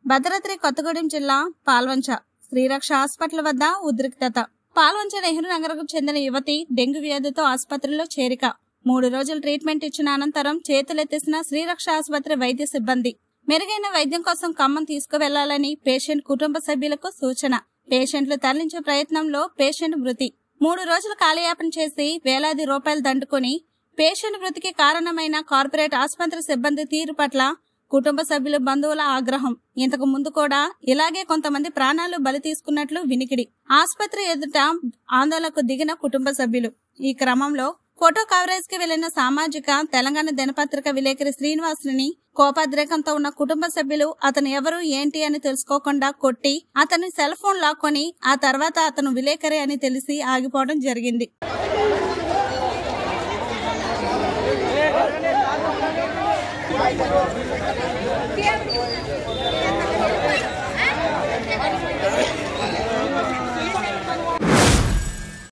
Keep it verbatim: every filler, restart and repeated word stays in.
భద్రాద్రి కొత్తగూడెం జిల్లా పాల్వంచ శ్రీరక్ష హాస్పిటల్ వద్ద ఉద్రిక్తత. పాల్వంచ నెహ్రూ నగర్కు చెందిన యువతి డెంగ్యూ వ్యాధితో ఆసుపత్రిలో చేరిక. మూడు రోజులు ట్రీట్మెంట్ ఇచ్చిన అనంతరం చేతులెత్తేసిన శ్రీరక్ష ఆసుపత్రి వైద్య సిబ్బంది. మెరుగైన వైద్యం కోసం ఖమ్మం తీసుకువెళ్లాలని పేషెంట్ కుటుంబ సభ్యులకు సూచన. పేషెంట్లు తరలించే ప్రయత్నంలో పేషెంట్ మృతి. మూడు రోజులు కాలయాపన చేసి వేలాది రూపాయలు దండుకుని పేషెంట్ మృతికి కారణమైన కార్పొరేట్ ఆసుపత్రి సిబ్బంది తీరు పట్ల కుటుంబ సభ్యులు, బంధువుల ఆగ్రహం. ఇంతకు ముందు కూడా ఇలాగే కొంతమంది ప్రాణాలు బలి తీసుకున్నట్లు వినికిడి. ఆసుపత్రి ఎదుట ఆందోళనకు దిగిన కుటుంబ సభ్యులు. ఈ క్రమంలో ఫోటో కవరేజ్ కి వెళ్లిన సామాజిక తెలంగాణ దినపత్రిక విలేకరి శ్రీనివాసుని కోపాద్రేకంతో ఉన్న కుటుంబ సభ్యులు అతను ఎవరు ఏంటి అని తెలుసుకోకుండా కొట్టి అతని సెల్ ఫోన్ లాక్కొని ఆ తర్వాత అతను విలేకరి అని తెలిసి ఆగిపోవడం జరిగింది. Yeah.